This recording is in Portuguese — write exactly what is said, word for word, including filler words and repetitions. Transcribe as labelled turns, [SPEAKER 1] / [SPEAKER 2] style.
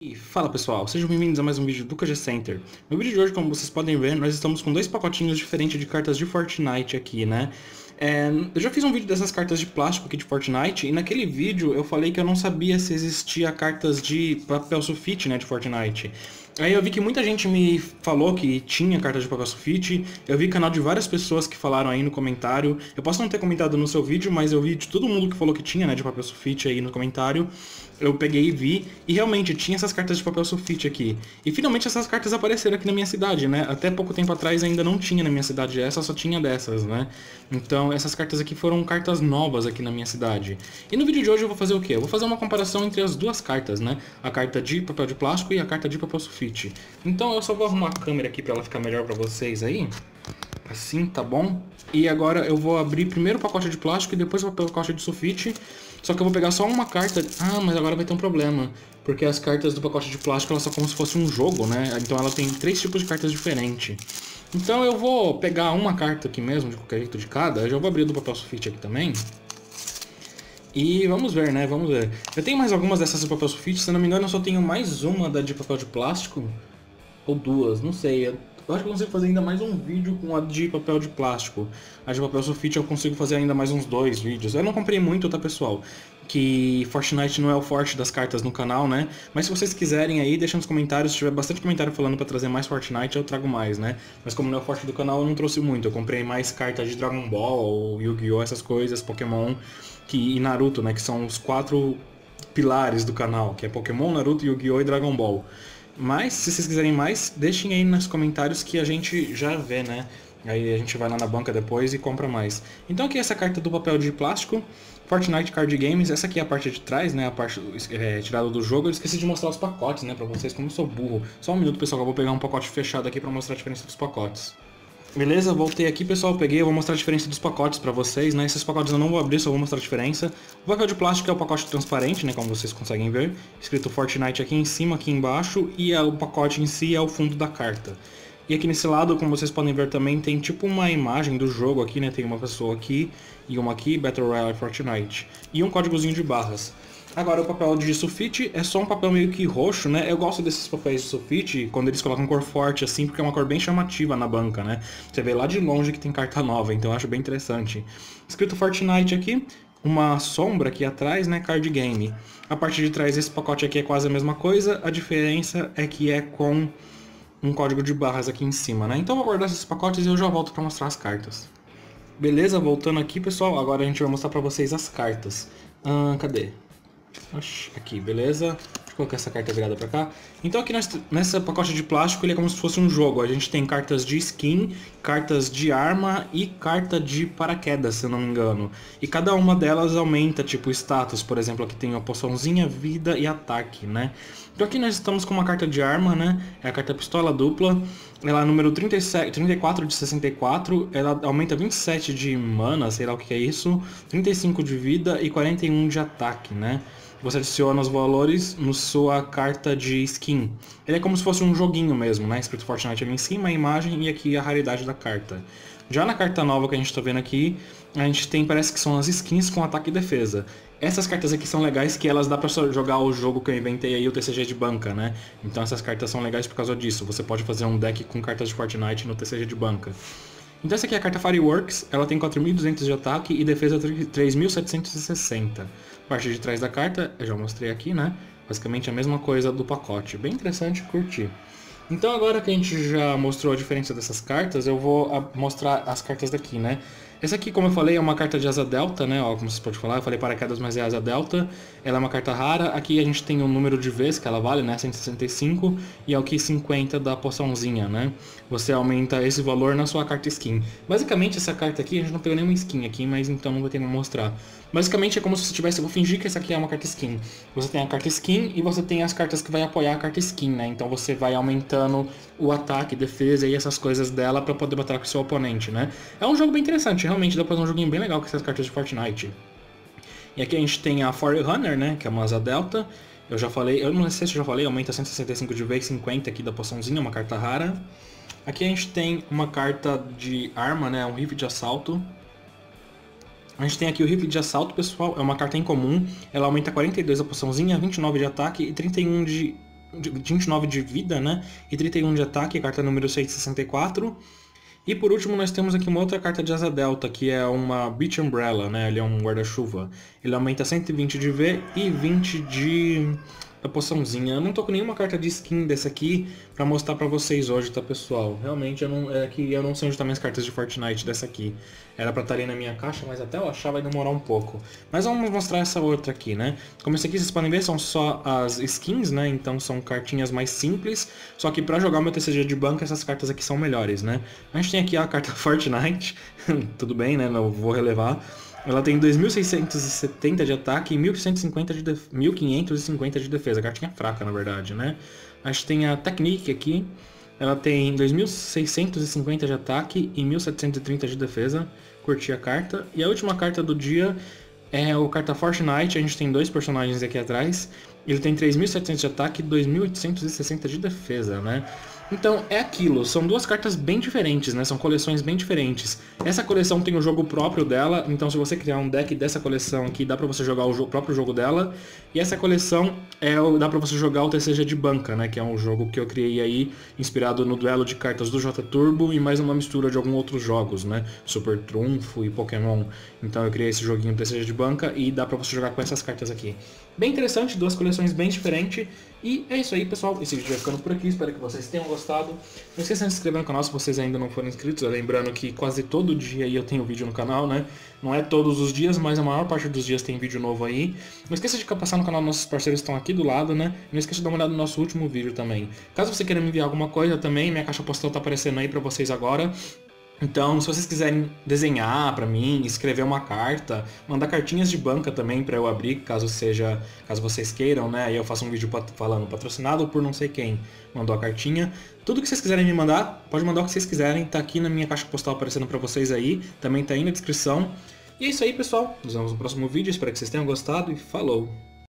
[SPEAKER 1] E fala pessoal, sejam bem-vindos a mais um vídeo do K G Center. No vídeo de hoje, como vocês podem ver, nós estamos com dois pacotinhos diferentes de cartas de Fortnite aqui, né? É, eu já fiz um vídeo dessas cartas de plástico aqui de Fortnite, e naquele vídeo eu falei que eu não sabia se existia cartas de papel sulfite, né, de Fortnite. Aí eu vi que muita gente me falou que tinha cartas de papel sulfite, eu vi canal de várias pessoas que falaram aí no comentário. Eu posso não ter comentado no seu vídeo, mas eu vi de todo mundo que falou que tinha, né, de papel sulfite aí no comentário. Eu peguei e vi, e realmente tinha essas cartas de papel sulfite aqui. E finalmente essas cartas apareceram aqui na minha cidade, né? Até pouco tempo atrás ainda não tinha na minha cidade essa, só tinha dessas, né? Então essas cartas aqui foram cartas novas aqui na minha cidade. E no vídeo de hoje eu vou fazer o quê? Eu vou fazer uma comparação entre as duas cartas, né? A carta de papel de plástico e a carta de papel sulfite. Então eu só vou arrumar a câmera aqui pra ela ficar melhor pra vocês aí. Assim, tá bom? E agora eu vou abrir primeiro o pacote de plástico e depois o pacote de sulfite. Só que eu vou pegar só uma carta. Ah, mas agora vai ter um problema. Porque as cartas do pacote de plástico elas são como se fosse um jogo, né? Então ela tem três tipos de cartas diferentes. Então eu vou pegar uma carta aqui mesmo, de qualquer jeito de cada. Eu já vou abrir do papel sulfite aqui também. E vamos ver, né? Vamos ver. Eu tenho mais algumas dessas de papel sulfite. Se eu não me engano, eu só tenho mais uma da de papel de plástico. Ou duas, não sei. Eu acho que eu consigo fazer ainda mais um vídeo com a de papel de plástico. A de papel sulfite eu consigo fazer ainda mais uns dois vídeos. Eu não comprei muito, tá, pessoal? Que Fortnite não é o forte das cartas no canal, né? Mas se vocês quiserem aí, deixa nos comentários. Se tiver bastante comentário falando pra trazer mais Fortnite, eu trago mais, né? Mas como não é o forte do canal, eu não trouxe muito. Eu comprei mais cartas de Dragon Ball, Yu-Gi-Oh!, essas coisas, Pokémon que, e Naruto, né? Que são os quatro pilares do canal, que é Pokémon, Naruto, Yu-Gi-Oh! E Dragon Ball. Mas, se vocês quiserem mais, deixem aí nos comentários que a gente já vê, né? Aí a gente vai lá na banca depois e compra mais. Então aqui é essa carta do papel de plástico, Fortnite Card Games. Essa aqui é a parte de trás, né? A parte é, tirada do jogo. Eu esqueci de mostrar os pacotes, né? Pra vocês, como eu sou burro. Só um minuto, pessoal, que eu vou pegar um pacote fechado aqui pra mostrar a diferença dos pacotes. Beleza, voltei aqui, pessoal, peguei, eu vou mostrar a diferença dos pacotes pra vocês, né? Esses pacotes eu não vou abrir, só vou mostrar a diferença. O papel de plástico é o pacote transparente, né, como vocês conseguem ver. Escrito Fortnite aqui em cima, aqui embaixo, e o pacote em si é o fundo da carta. E aqui nesse lado, como vocês podem ver também, tem tipo uma imagem do jogo aqui, né? Tem uma pessoa aqui e uma aqui, Battle Royale Fortnite. E um códigozinho de barras. Agora o papel de sulfite é só um papel meio que roxo, né? Eu gosto desses papéis de sulfite quando eles colocam cor forte assim, porque é uma cor bem chamativa na banca, né? Você vê lá de longe que tem carta nova, então eu acho bem interessante. Escrito Fortnite aqui, uma sombra aqui atrás, né? Card Game. A parte de trás desse pacote aqui é quase a mesma coisa, a diferença é que é com um código de barras aqui em cima, né? Então eu vou guardar esses pacotes e eu já volto para mostrar as cartas. Beleza, voltando aqui, pessoal, agora a gente vai mostrar para vocês as cartas. Ah, cadê? Oxi, aqui, beleza. Deixa eu colocar essa carta virada pra cá. Então aqui nós, nessa pacote de plástico ele é como se fosse um jogo. A gente tem cartas de skin, cartas de arma e carta de paraquedas, se eu não me engano. E cada uma delas aumenta, tipo, status. Por exemplo, aqui tem a poçãozinha, vida e ataque, né? Então aqui nós estamos com uma carta de arma, né? É a carta pistola dupla. Ela é número trinta e sete, trinta e quatro de sessenta e quatro. Ela aumenta vinte e sete de mana, sei lá o que é isso. trinta e cinco de vida e quarenta e um de ataque, né? Você adiciona os valores na sua carta de skin. Ele é como se fosse um joguinho mesmo, né? Escrito Fortnite ali em cima, a imagem e aqui a raridade da carta. Já na carta nova que a gente está vendo aqui, a gente tem, parece que são as skins com ataque e defesa. Essas cartas aqui são legais que elas dá pra jogar o jogo que eu inventei aí, o T C G de banca, né? Então essas cartas são legais por causa disso. Você pode fazer um deck com cartas de Fortnite no T C G de banca. Então essa aqui é a carta Fireworks, ela tem quatro mil e duzentos de ataque e defesa três mil setecentos e sessenta. Parte de trás da carta, eu já mostrei aqui, né? Basicamente a mesma coisa do pacote. Bem interessante, curti. Então agora que a gente já mostrou a diferença dessas cartas, eu vou mostrar as cartas daqui, né? Essa aqui, como eu falei, é uma carta de asa delta, né? Ó, como vocês podem falar, eu falei paraquedas, mas é asa delta. Ela é uma carta rara. Aqui a gente tem o número de vezes que ela vale, né? cento e sessenta e cinco. E aqui cinquenta da poçãozinha, né? Você aumenta esse valor na sua carta skin. Basicamente, essa carta aqui, a gente não pegou nenhuma skin aqui, mas então não vou ter como mostrar. Basicamente é como se você tivesse, eu vou fingir que essa aqui é uma carta skin. Você tem a carta skin e você tem as cartas que vai apoiar a carta skin, né? Então você vai aumentando o ataque, defesa e essas coisas dela pra poder batalhar com o seu oponente, né? É um jogo bem interessante, realmente dá pra fazer um joguinho bem legal com essas cartas de Fortnite. E aqui a gente tem a Forerunner, né? Que é uma asa delta. Eu já falei, eu não sei se eu já falei, aumenta cento e sessenta e cinco de V e cinquenta aqui da poçãozinha, uma carta rara. Aqui a gente tem uma carta de arma, né? Um rifle de assalto. A gente tem aqui o rifle de assalto, pessoal, é uma carta incomum. Ela aumenta quarenta e dois a poçãozinha, vinte e nove de ataque e trinta e um de vinte e nove de vida, né? E trinta e um de ataque, carta número cento e sessenta e quatro. E por último nós temos aqui uma outra carta de Asa Delta, que é uma Beach Umbrella, né? Ele é um guarda-chuva. Ele aumenta cento e vinte de V e vinte de da poçãozinha. Eu não tô com nenhuma carta de skin dessa aqui pra mostrar pra vocês hoje, tá, pessoal? Realmente, eu não, é que eu não sei onde estão minhas cartas de Fortnite dessa aqui. Era pra estar ali na minha caixa, mas até eu achar vai demorar um pouco. Mas vamos mostrar essa outra aqui, né? Como esse aqui, vocês podem ver, são só as skins, né? Então são cartinhas mais simples. Só que pra jogar o meu T C G de banco, essas cartas aqui são melhores, né? A gente tem aqui a carta Fortnite. Tudo bem, né? Não vou relevar. Ela tem dois mil seiscentos e setenta de ataque e mil quinhentos e cinquenta de, def... mil quinhentos e cinquenta de defesa. A cartinha é fraca, na verdade, né? A gente tem a Technique aqui. Ela tem dois mil seiscentos e cinquenta de ataque e mil setecentos e trinta de defesa. Curti a carta. E a última carta do dia é o carta Fortnite. A gente tem dois personagens aqui atrás. Ele tem três mil e setecentos de ataque e dois mil oitocentos e sessenta de defesa, né? Então, é aquilo, são duas cartas bem diferentes, né? São coleções bem diferentes. Essa coleção tem o jogo próprio dela, então se você criar um deck dessa coleção aqui, dá pra você jogar o próprio jogo dela. E essa coleção é o, dá pra você jogar o T C G de banca, né? Que é um jogo que eu criei aí, inspirado no duelo de cartas do J Turbo e mais uma mistura de alguns outros jogos, né? Super Trunfo e Pokémon. Então eu criei esse joguinho T C G de banca e dá pra você jogar com essas cartas aqui. Bem interessante, duas coleções bem diferentes. E é isso aí, pessoal. Esse vídeo vai ficando por aqui. Espero que vocês tenham gostado. Não esqueçam de se inscrever no canal se vocês ainda não forem inscritos. Lembrando que quase todo dia aí eu tenho vídeo no canal, né? Não é todos os dias, mas a maior parte dos dias tem vídeo novo aí. Não esqueça de passar no canal, nossos parceiros estão aqui do lado, né? Não esqueça de dar uma olhada no nosso último vídeo também. Caso você queira me enviar alguma coisa também, minha caixa postal tá aparecendo aí pra vocês agora. Então, se vocês quiserem desenhar pra mim, escrever uma carta, mandar cartinhas de banca também pra eu abrir, caso seja, caso vocês queiram, né? Aí eu faço um vídeo falando patrocinado por não sei quem mandou a cartinha. Tudo que vocês quiserem me mandar, pode mandar o que vocês quiserem, tá aqui na minha caixa postal aparecendo pra vocês aí, também tá aí na descrição. E é isso aí, pessoal. Nos vemos no próximo vídeo, espero que vocês tenham gostado e falou!